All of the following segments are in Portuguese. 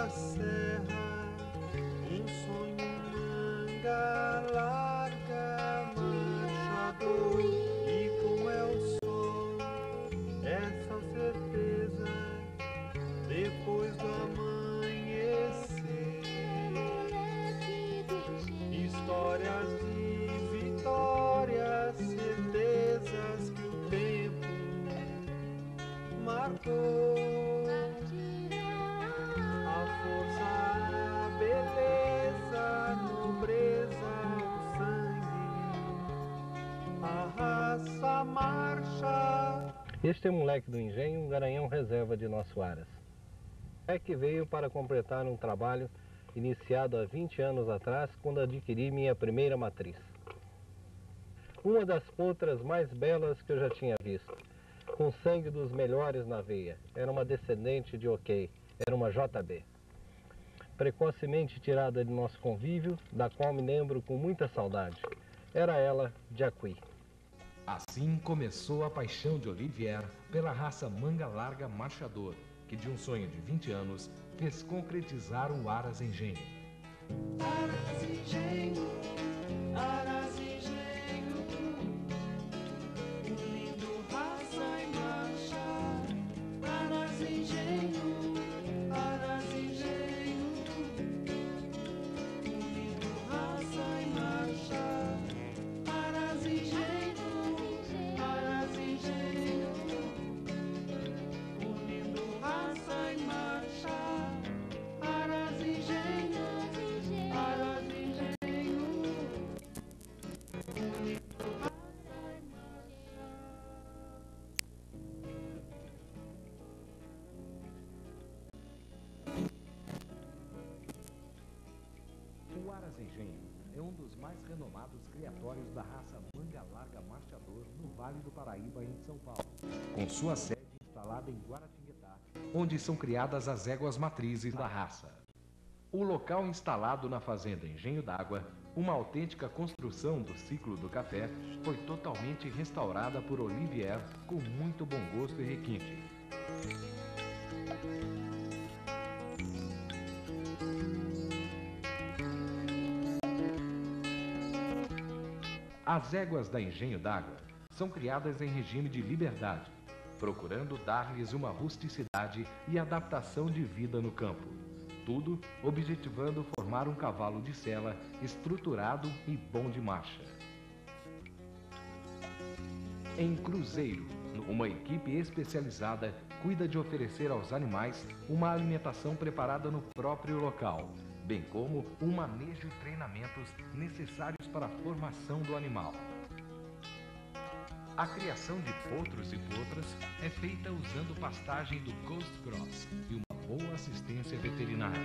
da serra, um sonho manga larga, marchador, e como é o sol, essa certeza, depois do amanhecer, histórias de vitórias, certezas que o tempo marcou. A força, a beleza, a nobreza, o sangue, a raça, a marcha. Este é o moleque do engenho, um garanhão reserva de nosso Aras. É que veio para completar um trabalho iniciado há 20 anos atrás, quando adquiri minha primeira matriz. Uma das potras mais belas que eu já tinha visto, com sangue dos melhores na veia. Era uma descendente de OK, era uma JB. Precocemente tirada de nosso convívio, da qual me lembro com muita saudade. Era ela, Jacuí. Assim começou a paixão de Olivier pela raça manga larga marchador, que de um sonho de 20 anos fez concretizar o Aras Engenho. Aras Engenho, Aras Engenho, unindo raça e marcha. Aras Engenho, Aras Engenho, unindo raça e marcha. Aras Engenho, Aras Engenho, unindo raça e marcha. Aras Engenho, Aras Engenho, unindo raça e marcha. O Aras Engenho é um dos mais renomados criatórios da raça manga larga marchador no Vale do Paraíba, em São Paulo, com sua sede instalada em Guaratinguetá, onde são criadas as éguas matrizes da raça. O local instalado na fazenda Engenho d'Água, uma autêntica construção do ciclo do café, foi totalmente restaurada por Olivier com muito bom gosto e requinte. As éguas da Engenho d'Água são criadas em regime de liberdade, procurando dar-lhes uma rusticidade e adaptação de vida no campo. Tudo objetivando formar um cavalo de sela estruturado e bom de marcha. Em Cruzeiro, uma equipe especializada cuida de oferecer aos animais uma alimentação preparada no próprio local, bem como um manejo e treinamentos necessários para a formação do animal. A criação de potros e potras é feita usando pastagem do Coast Cross e uma boa assistência veterinária.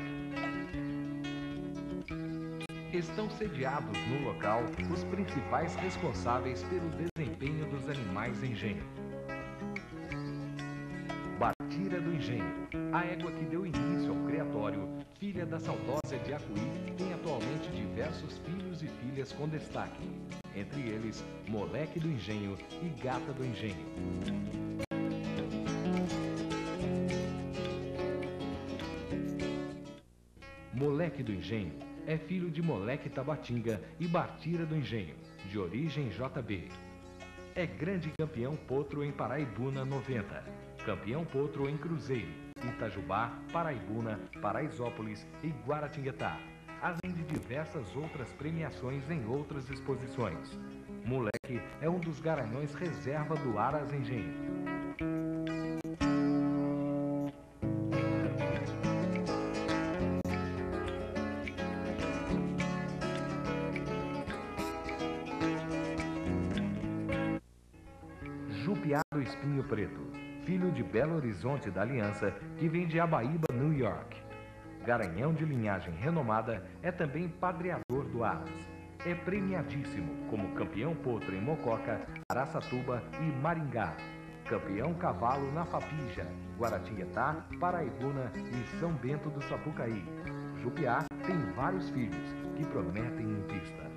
Estão sediados no local os principais responsáveis pelo desempenho dos animais engenho. Bartira do Engenho, a égua que deu início ao criatório, filha da saudosa Jacuí, tem atualmente diversos filhos e filhas com destaque. Entre eles, Moleque do Engenho e Gata do Engenho. Moleque do Engenho é filho de Moleque Tabatinga e Bartira do Engenho, de origem JB. É grande campeão potro em Paraibuna 90, campeão potro em Cruzeiro, Itajubá, Paraibuna, Paraisópolis e Guaratinguetá, além de diversas outras premiações em outras exposições. Moleque é um dos garanhões reserva do Aras Engenho. Jupiá do Espinho Preto, filho de Belo Horizonte da Aliança, que vem de Abaíba, New York. Garanhão de linhagem renomada, é também padreador do Aras. É premiadíssimo como campeão potro em Mococa, Araçatuba e Maringá. Campeão cavalo na Fapija, Guaratinguetá, Paraibuna e São Bento do Sapucaí. Jupiá tem vários filhos que prometem em pista.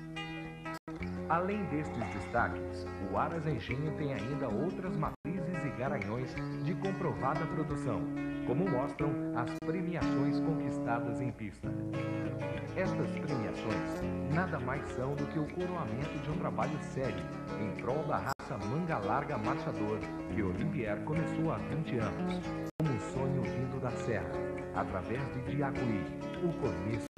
Além destes destaques, o Aras Engenho tem ainda outras matrizes e garanhões de comprovada produção, como mostram as premiações conquistadas em pista. Estas premiações nada mais são do que o coroamento de um trabalho sério em prol da raça manga larga marchador que Olivier começou há 20 anos, como um sonho vindo da serra, através de Diacuí, o começo